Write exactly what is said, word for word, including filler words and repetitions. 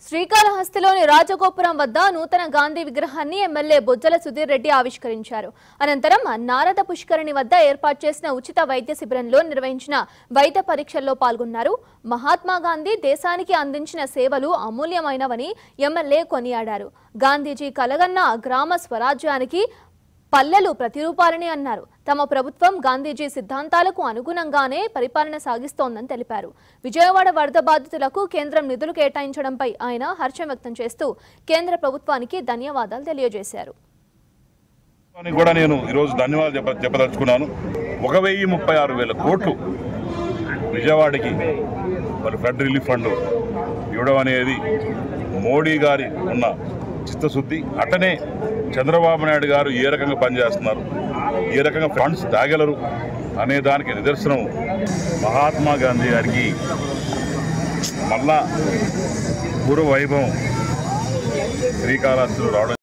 Sri Kalahasthiloని రాజగోపురం వద్ద నూతన గాంధీ విగ్రహాన్ని ఎమ్మెల్యే బొజ్జల సుధీర్ రెడ్డి ఆవిష్కరించారు. అనంతరం నారద పుష్కరిణి వద్ద ఏర్పాటు చేసిన ఉచిత వైద్య శిబిరంలో నిర్వహించిన వైద్య పరీక్షల్లో పాల్గొన్నారు. మహాత్మా గాంధీ దేశానికి అందించిన సేవలు అమూల్యమైనవని ఎమ్మెల్యే కొనియాడారు. గాంధీజీ కలగన్న గ్రామ స్వరాజ్యానికి పల్లెలు ప్రతిరూపాలని అన్నారు. తమ ప్రభుత్వం గాంధీజీ సిద్ధాంతాలకు అనుగుణంగానే పరిపాలన సాగిస్తోందని తెలిపారు. విజయవాడ వరద బాధితులకు కేంద్రం నిధులు కేటాయించడంపై ఆయన హర్షం వ్యక్తం చేస్తూ కేంద్ర ప్రభుత్వానికి ధన్యవాదాలు తెలియజేశారు. కూడా నేను ఈరోజు ధన్యవాదాలు చెప్ప చెప్పదలుచుకున్నాను. ఒక వెయ్యి ముప్పై ఆరు వేల కోట్లు విజయవాడకి మరి ఫ్లడ్ రిలీఫ్ ఫండ్ ఇవ్వడం అనేది మోడీ గారి ఉన్న చిత్తశుద్ధి. అట్టనే చంద్రబాబు నాయుడు గారు ఏ రకంగా పనిచేస్తున్నారు, ఏ రకంగా ఫండ్స్ తాగలరు అనే దానికి నిదర్శనం మహాత్మా గాంధీ గారికి మళ్ళా పూర్వ వైభవం శ్రీకాళహస్తిలో రావడం.